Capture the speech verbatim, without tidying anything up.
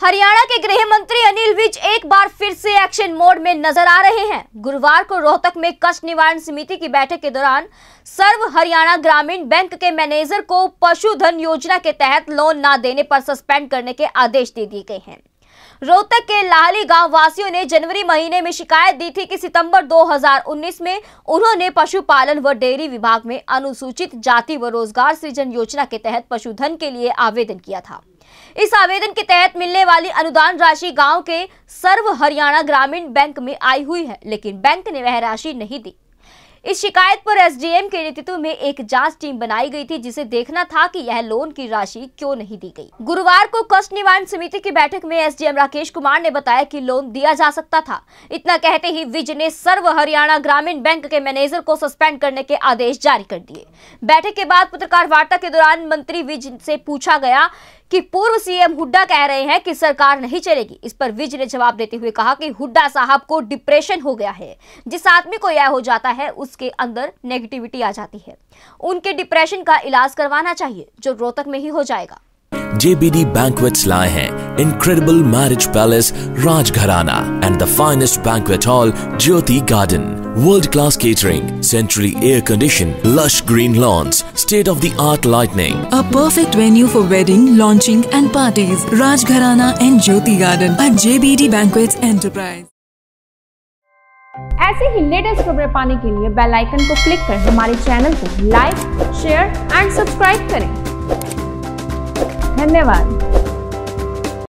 हरियाणा के गृह मंत्री अनिल विज एक बार फिर से एक्शन मोड में नजर आ रहे हैं। गुरुवार को रोहतक में कष्ट निवारण समिति की बैठक के दौरान सर्व हरियाणा ग्रामीण बैंक के मैनेजर को पशुधन योजना के तहत लोन न देने पर सस्पेंड करने के आदेश दे दिए गए हैं। रोहतक के लाहली गांव वासियों ने जनवरी महीने में शिकायत दी थी कि सितंबर दो हज़ार उन्नीस में उन्होंने पशुपालन व डेयरी विभाग में अनुसूचित जाति व रोजगार सृजन योजना के तहत पशुधन के लिए आवेदन किया था। इस आवेदन के तहत मिलने वाली अनुदान राशि गांव के सर्व हरियाणा ग्रामीण बैंक में आई हुई है, लेकिन बैंक ने वह राशि नहीं दी। इस शिकायत पर एसडीएम के नेतृत्व में एक जांच टीम बनाई गई थी, जिसे देखना था कि यह लोन की राशि क्यों नहीं दी गई। गुरुवार को कष्ट निवारण समिति की बैठक में एसडीएम राकेश कुमार ने बताया कि लोन दिया जा सकता था। इतना कहते ही विज ने सर्व हरियाणा ग्रामीण बैंक के मैनेजर को सस्पेंड करने के आदेश जारी कर दिए। बैठक के बाद पत्रकार वार्ता के दौरान मंत्री विज से पूछा गया कि पूर्व सीएम हुड्डा कह रहे हैं कि सरकार नहीं चलेगी। इस पर विज ने जवाब देते हुए कहा कि हुड्डा साहब को डिप्रेशन हो गया है। जिस आदमी को यह हो जाता है उसके अंदर नेगेटिविटी आ जाती है। उनके डिप्रेशन का इलाज करवाना चाहिए, जो रोहतक में ही हो जाएगा। J B D Banquets लाए हैं incredible marriage palace Rajgharana and the finest banquet hall Jyoti Garden. World-class catering, centrally air-conditioned, lush green lawns, state-of-the-art lighting. A perfect venue for wedding, launching and parties. Rajgharana and Jyoti Garden at J B D Banquets Enterprise. ऐसे ही latest खबरें पाने के लिए bell icon को click कर हमारे channel को like, share and subscribe करें। धन्यवाद।